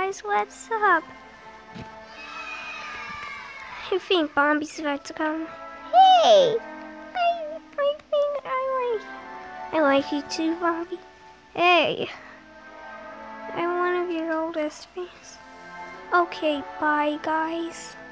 guys, what's up? I think Bombi's about to come. Hey! I like you too, Bombi. Hey! I'm one of your oldest fans. Okay, bye guys.